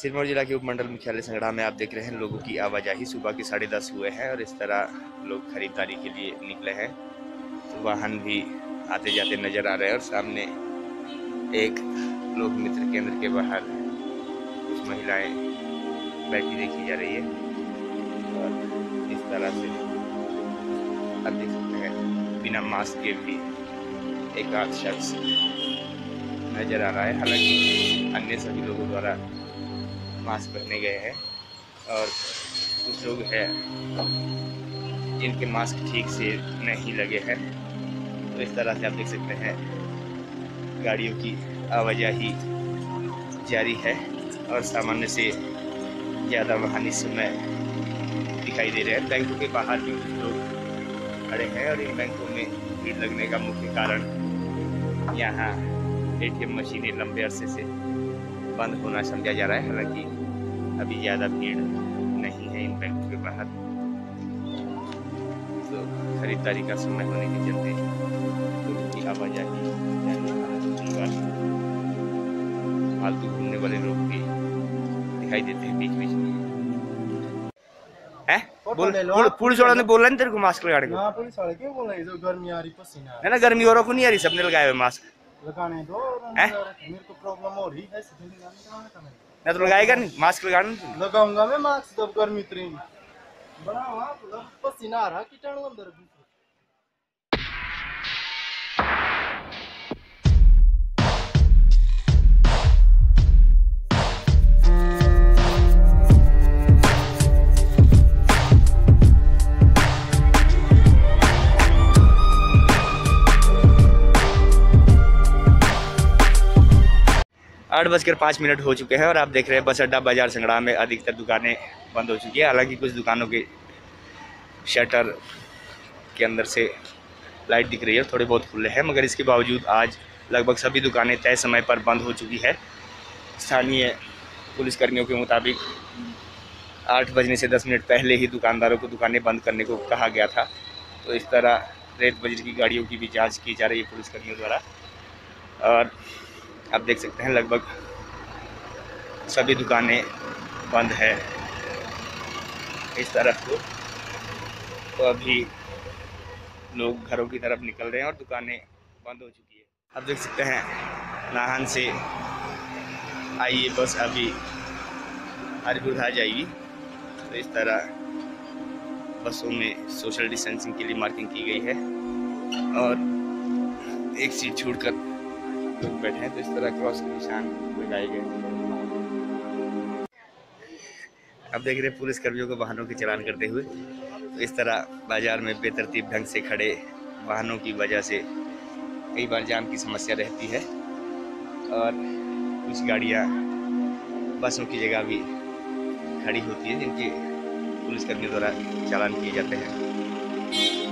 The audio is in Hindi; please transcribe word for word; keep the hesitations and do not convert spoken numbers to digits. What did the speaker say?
सिरमौर जिला के उपमंडल मुख्यालय संगड़ा में आप देख रहे हैं लोगों की आवाजाही सुबह के साढ़े दस हुए हैं और इस तरह लोग खरीदारी के लिए निकले हैं। तो वाहन भी आते जाते नजर आ रहे हैं और सामने एक लोक मित्र केंद्र के बाहर कुछ महिलाएं बैठी देखी जा रही है और इस तरह से आप देख सकते हैं बिना मास्क के भी एक आध शख्स नजर आ रहा है। हालांकि अन्य सभी लोगों द्वारा मास्क पहने गए हैं और कुछ लोग हैं जिनके मास्क ठीक से नहीं लगे हैं। तो इस तरह से आप देख सकते हैं गाड़ियों की आवाजाही जारी है और सामान्य से ज़्यादा वाहन इस समय दिखाई दे रहे हैं। बैंकों के बाहर भी कुछ लोग खड़े हैं और इन बैंकों में भीड़ लगने का मुख्य कारण यहाँ एटीएम मशीनें लंबे अरसे से बंद होना समझा जा रहा है। हालांकि अभी ज़्यादा भीड़ नहीं है इन बैंकों के बाहर। तो खरीदारी का समय होने के चलते लोगों की आवाजाही फालतू घूमने वाले लोग भी दिखाई देते हैं बीच बीच में। है बोल पुलिस वालों ने बोला नहीं तेरे को मास्क लगाने को? पुलिस वाले क्यों बोल रहे हैं? जो गर्मी आ रही पसीना है ना, गर्मी औरों को नहीं आ रही, सबने लगाए हुए मास्क। लगाने दो, मेरे को प्रॉब्लम हो रही है। ना तो लगाएगा नहीं मास्क? लगाना लगाऊंगा मैं मास्क जब गर्मी उतरेगी। बड़ा वहाँ पसीना आ रहा, कीटाणु अंदर। आठ बजकर पाँच मिनट हो चुके हैं और आप देख रहे हैं बस अड्डा बाजार संगड़ा में अधिकतर दुकानें बंद हो चुकी है। हालांकि कुछ दुकानों के शटर के अंदर से लाइट दिख रही है, थोड़े बहुत खुले हैं, मगर इसके बावजूद आज लगभग सभी दुकानें तय समय पर बंद हो चुकी है। स्थानीय पुलिसकर्मियों के मुताबिक आठ बजने से दस मिनट पहले ही दुकानदारों को दुकानें बंद करने को कहा गया था। तो इस तरह रेत बजरी की गाड़ियों की भी जाँच की जा रही है पुलिसकर्मियों द्वारा और आप देख सकते हैं लगभग सभी दुकानें बंद है इस तरफ को। तो अभी लोग घरों की तरफ निकल रहे हैं और दुकानें बंद हो चुकी है। आप देख सकते हैं नाहन से आई ये बस अभी हरिपुर आ जाएगी। तो इस तरह बसों में सोशल डिस्टेंसिंग के लिए मार्किंग की गई है और एक सीट छोड़कर लोग बैठे हैं। तो इस तरह क्रॉस के निशान लगाए गए। अब देख रहे हैं पुलिस कर्मियों को वाहनों के चालान करते हुए। तो इस तरह बाजार में बेतरतीब ढंग से खड़े वाहनों की वजह से कई बार जाम की समस्या रहती है और कुछ गाड़ियां बसों की जगह भी खड़ी होती है जिनके पुलिस कर्मियों द्वारा चालान किए जाते हैं।